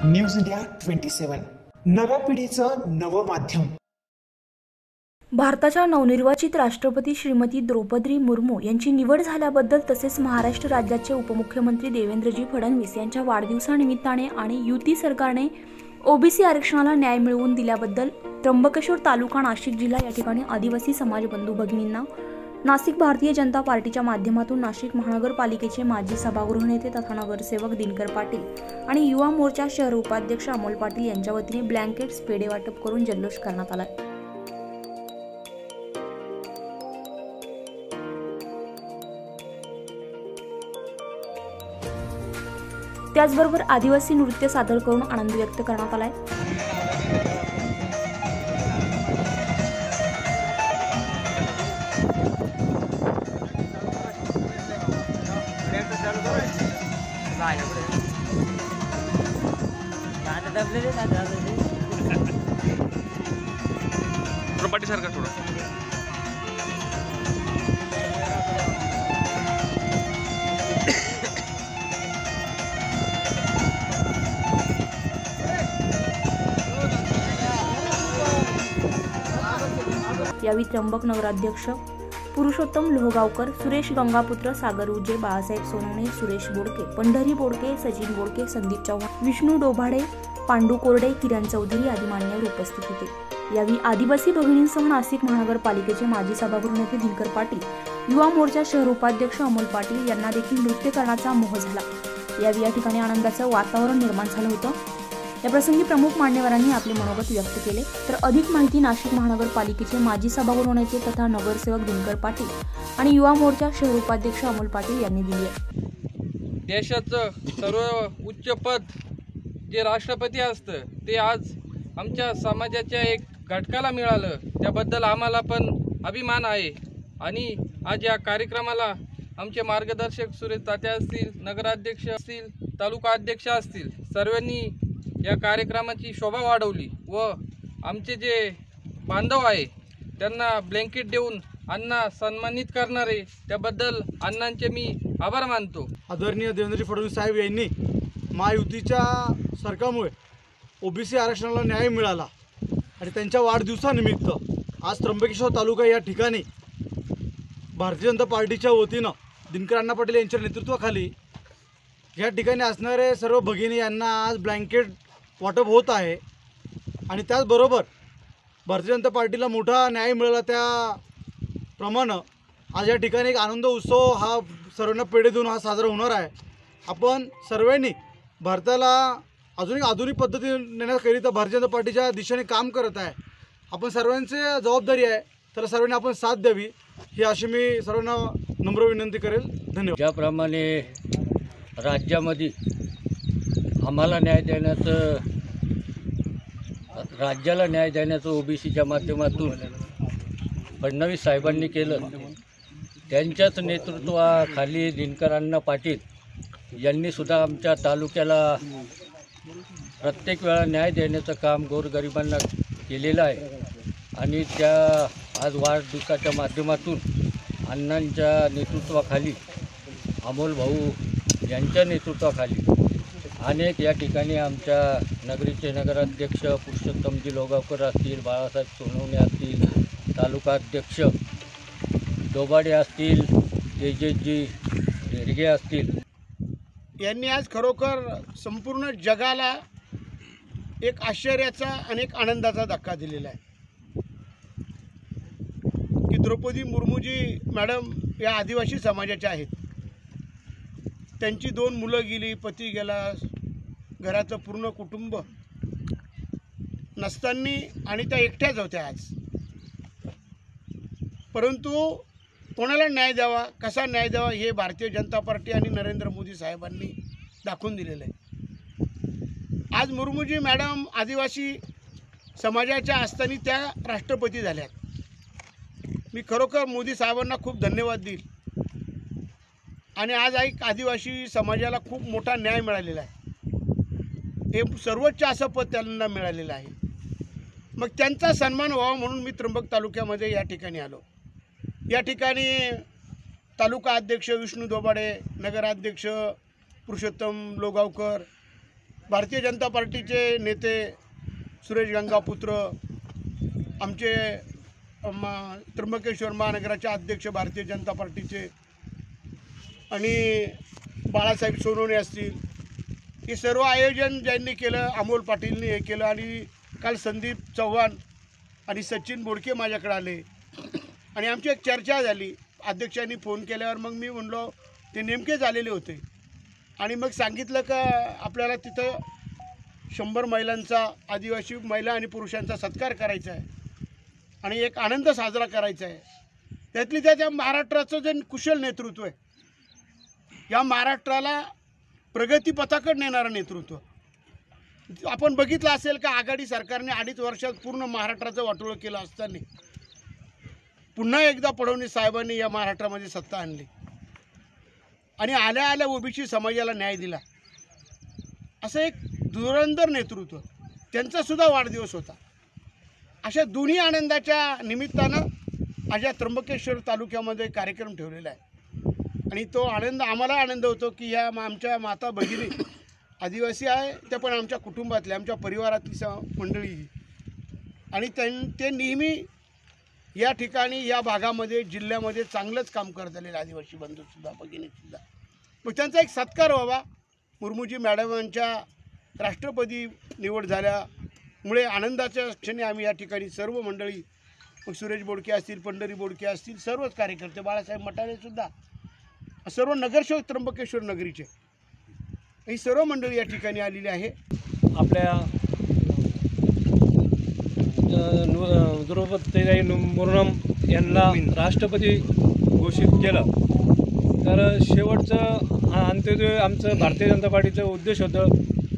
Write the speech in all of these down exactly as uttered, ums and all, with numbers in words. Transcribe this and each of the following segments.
News India twenty सेवन, नव्या पिढीचं नवं माध्यम। भारताच्या नवनिर्वाचित राष्ट्रपती श्रीमती द्रौपदी मुर्मू यांची निवड झाल्याबद्दल तसेच महाराष्ट्र राज्याचे उपमुख्यमंत्री देवेंद्रजी फडणवीस यांच्या वाढदिवसानिमित्ताने आणि युती सरकारने ओबीसी आरक्षणाला न्याय मिळवून दिल्याबद्दल त्र्यंबकेश्वर तालुका नाशिक जिल्हा या ठिकाणी आदिवासी समाज बंधू भगिनींना नाशिक भारतीय जनता पार्टीच्या माध्यमातून नाशिक महानगरपालिकेचे माजी सभागृह नेते तथा नगरसेवक दिनकर पाटील आणि युवा मोर्चा शहर उपाध्यक्ष अमोल पाटील यांच्या वतीने ब्लँकेट्स पेढे वाटप करून जल्लोष करण्यात आला। त्याचबरोबर आदिवासी नृत्य सादर करून आनंद व्यक्त करण्यात आलाय। प्रॉपर्टी सारखा थोडा यावेळी त्र्यंबक नगराध्यक्ष पुरुषोत्तम लोहगावकर, सुरेश गंगापुत्र, सागर उजे, बाळासाहेब सोनवणे, सुरेश बोडके, पंढरी बोडके, सचिन बोडके, संदीप चव्हाण, विष्णू डोभाडे, पांडू कोरडे, किरण चौधरी आदी मान्यवर उपस्थित होते। यावेळी आदिवासी भगिनींसह नाशिक महानगरपालिकेचे माजी सभागृह नेते दिनकर पाटील, युवा मोर्चा शहर उपाध्यक्ष अमोल पाटील यांना देखील नृत्य करण्याचा मोह झाला। यावेळी या ठिकाणी आनंदाचं वातावरण निर्माण झालं होतं। या प्रसंगी प्रमुख मान्यवरांनी आपले मनोगत व्यक्त केले। तर अधिक माहिती नाशिक महानगरपालिकेचे माजी सभागृह नेते तथा नगरसेवक दिनकर पाटील आणि युवा मोर्चा शहर उपाध्यक्ष अमोल पाटील यांनी दिली आहे। देशाचं सर्व उच्च पद जे राष्ट्रपती असतं ते आज आमच्या समाजाच्या एक घटकाला मिळालं, त्याबद्दल आम्हाला पण अभिमान आहे। आणि आज या कार्यक्रमाला आमचे मार्गदर्शक सुरेश तात्या असतील, नगराध्यक्ष असतील, तालुका अध्यक्ष असतील, सर्वांनी या कार्यक्रमाची शोभा वाढवली व आमचे जे बांधव आहे त्यांना ब्लँकेट देऊन अण्णा सन्मानित करणारे, त्याबद्दल अण्णांचे मी आभार मानतो। आदरणीय देवेंद्रजी फडणवीस साहेब यांनी महायुतीच्या सरकारमुळे ओबीसी आरक्षणाला न्याय मिळाला आणि त्यांच्या वाढदिवसानिमित्त आज त्र्यंबकेश्वर तालुका या ठिकाणी भारतीय जनता पार्टीच्या वतीनं दिनकर अण्णा पाटील यांच्या नेतृत्वाखाली या ठिकाणी असणारे सर्व भगिनी यांना आज ब्लँकेट वाटप होत आहे। आणि त्याचबरोबर भारतीय जनता पार्टीला मोठा न्याय मिळाला त्याप्रमाणे आज या ठिकाणी एक आनंद उत्सव हा सर्वांना पेढे देऊन हा साजरा होणार आहे। आपण सर्वांनी भारताला अजून एक आधुनिक पद्धती नेण्याकरिता भारतीय जनता पार्टीच्या दिशेने काम करत आहे। आपण सर्वांची जबाबदारी आहे, तर सर्वांनी आपण साथ द्यावी ही अशी मी सर्वांना नम्र विनंती करेल। धन्यवाद। ज्याप्रमाणे राज्यामध्ये आम्हाला न्याय देण्याचं, राज्याला न्याय देण्याचं ओबीसीच्या माध्यमातून फडणवीस साहेबांनी केलं, त्यांच्याच नेतृत्वाखाली दिनकर अण्णा पाटील यांनीसुद्धा आमच्या तालुक्याला प्रत्येक वेळा न्याय देण्याचं काम गोरगरिबांना केलेलं आहे। आणि त्या आज वाढदिवसाच्या माध्यमातून अण्णांच्या नेतृत्वाखाली, अमोल भाऊ यांच्या नेतृत्वाखाली अनेक या ठिकाणी आमच्या नगरीचे नगराध्यक्ष पुरुषोत्तमजी लोहगावकर असतील, बाळासाहेब सोनवणे असतील, तालुका अध्यक्ष डोबाडे असतील, तेजसजी ढेरगे असतील, यांनी आज खरोखर संपूर्ण जगाला एक आश्चर्याचा आणि एक आनंदाचा धक्का दिलेला आहे की द्रौपदी मुर्मूजी मॅडम या आदिवासी समाजाच्या आहेत। त्यांची दोन मुलं गेली, पती गेला, घराचं पूर्ण कुटुंब नसताना आणि त्या एकट्याच होत्या आज। परंतु कोणाला न्याय द्यावा, कसा न्याय द्यावा हे भारतीय जनता पार्टी आणि नरेंद्र मोदी साहेबांनी दाखवून दिलेलं आहे। आज मुर्मूजी मॅडम आदिवासी समाजाच्या असताना त्या राष्ट्रपती झाल्यात। मी खरोखर मोदी साहेबांना खूप धन्यवाद देईल। आणि आज एक आदिवासी समाजाला खूप मोठा न्याय मिळालेला आहे, हे सर्वोच्च असं पद त्यांना मिळालेलं आहे। मग त्यांचा सन्मान व्हावा म्हणून मी त्र्यंबक तालुक्यामध्ये या ठिकाणी आलो। या ठिकाणी तालुका अध्यक्ष विष्णू डोभाडे, नगराध्यक्ष पुरुषोत्तम लोहगावकर, भारतीय जनता पार्टीचे नेते सुरेश गंगापुत्र, आमचे म त्र्यंबकेश्वर महानगराचे अध्यक्ष भारतीय जनता पार्टीचे आणि बाळासाहेब सोनवणे असतील, हे सर्व आयोजन ज्यांनी केलं, अमोल पाटीलनी हे केलं आणि काल संदीप चव्हाण आणि सचिन बोडके माझ्याकडे आले आणि आमची एक चर्चा झाली. अध्यक्षांनी फोन केल्यावर मग मी म्हणलो, ते नेमकेच आलेले होते आणि मग सांगितलं का आपल्याला तिथं शंभर महिलांचा, आदिवासी महिला आणि पुरुषांचा सत्कार करायचा आहे आणि एक आनंद साजरा करायचा आहे. त्यातली त्याच्या महाराष्ट्राचं जे कुशल नेतृत्व आहे, या महाराष्ट्राला प्रगतीपथाकडे नेणारं नेतृत्व. आपण बघितलं असेल का आघाडी सरकारने अडीच वर्षात पूर्ण महाराष्ट्राचं वाटोळं केलं असताना पुन्हा एकदा फडणवीस साहेबांनी या महाराष्ट्रामध्ये सत्ता आणली आणि आल्या आल्या ओबीसी समाजाला न्याय दिला. असं एक धुरंधर नेतृत्व. त्यांचासुद्धा वाढदिवस होता. अशा दोन्ही आनंदाच्या निमित्तानं अशा त्र्यंबकेश्वर तालुक्यामध्ये कार्यक्रम ठेवलेला आहे आणि तो आनंद आम्हाला आनंद होतो की ह्या आमच्या माता भगिनी आदिवासी आहे, त्या पण आमच्या कुटुंबातले, आमच्या परिवारातली स मंडळी आणि त्यां ते नेहमी या ठिकाणी या भागामध्ये जिल्ह्यामध्ये चांगलंच काम करत आलेले आदिवासी बंधूसुद्धा, भगिनीसुद्धा. मग त्यांचा एक सत्कार व्हावा. मुर्मूजी मॅडमांच्या राष्ट्रपती निवड झाल्यामुळे आनंदाच्या क्षणी आम्ही या ठिकाणी सर्व मंडळी, मग सुरेश बोडके असतील, पंढरी बोडके असतील, सर्वच कार्यकर्ते, बाळासाहेब मटारेसुद्धा, सर्व नगरसेवक त्र्यंबकेश्वर नगरीचे, ही सर्व मंडळी या ठिकाणी आलेली आहे. आपल्या द्रौपदी मुर्मू यांना राष्ट्रपती घोषित केलं. तर शेवटचं अंत्योदय आमचं भारतीय जनता पार्टीचं उद्देश होतं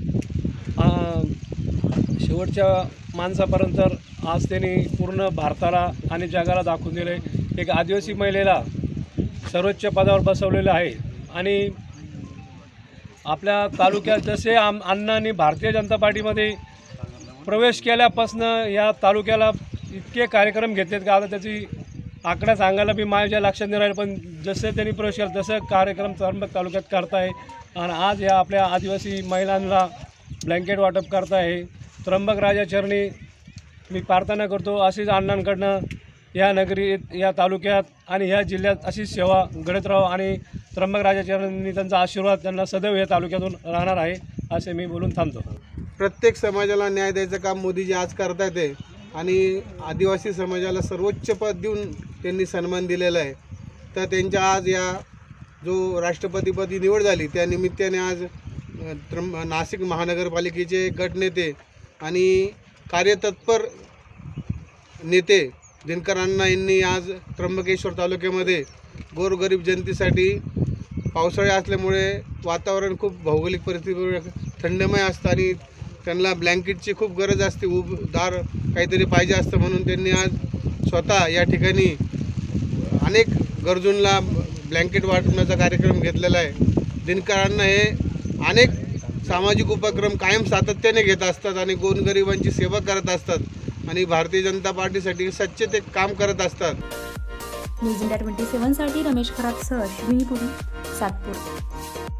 शेवटच्या माणसापर्यंत. आज त्यांनी पूर्ण भारताला आणि जगाला दाखवून दिले एक आदिवासी महिलेला सर्वोच्च पदावर बसवलेलं आहे. आणि आपल्या तालुक्यात जसे आम अण्णांनी भारतीय जनता पार्टीमध्ये प्रवेश केल्यापासून या तालुक्याला इतके कार्यक्रम घेतलेत का आता त्याची आकडा सांगायला बी माझ्या लक्षात नाही राहिलं. पण जसे त्यांनी प्रवेश केला तसं कार्यक्रम त्र्यंबक तालुक्यात करताय आणि आज या आपल्या आदिवासी महिलांना ब्लँकेट वाटप करताय. त्र्यंबक राजाचरणी मी प्रार्थना करतो अशीच अण्णांकडनं या नगरीत, या तालुक्यात आणि या जिल्ह्यात अशीच सेवा घडत राहो आणि त्र्यंबक राजाचरणी त्यांचा आशीर्वाद त्यांना सदैव या तालुक्यातून राहणार आहे असे मी बोलून थांबतो. प्रत्येक समाजाला न्याय द्यायचं काम मोदीजी आज करत आहेत आहे आणि आदिवासी समाजाला सर्वोच्च पद देऊन त्यांनी सन्मान दिलेला आहे. तर त्यांच्या आज या जो राष्ट्रपतीपदी निवड झाली त्या निमित्ताने आज त्र्यंब नाशिक महानगरपालिकेचे गटनेते आणि कार्यतत्पर नेते दिनकर अण्णा यांनी आज त्र्यंबकेश्वर तालुक्यामध्ये गोरगरीब जनतेसाठी पावसाळे असल्यामुळे वातावरण खूप भौगोलिक परिस्थितीमुळे थंडमय असतं आणि त्यांना ब्लँकेटची खूप गरज असते, उबदार काहीतरी पाहिजे असतं, म्हणून त्यांनी आज स्वतः या ठिकाणी अनेक गरजूंना ब्लँकेट वाटण्याचा कार्यक्रम घेतलेला आहे. दिनकर अण्णा हे अनेक सामाजिक उपक्रम कायम सातत्याने घेत असतात आणि गोरगरिबांची सेवा करत असतात आणि भारतीय जनता पार्टीसाठी सच्चे ते काम करत असतात. न्यूज इंडिया ट्वेंटी सेव्हनसाठी रमेश खरातसह अश्विनी पुरी, सातपूर.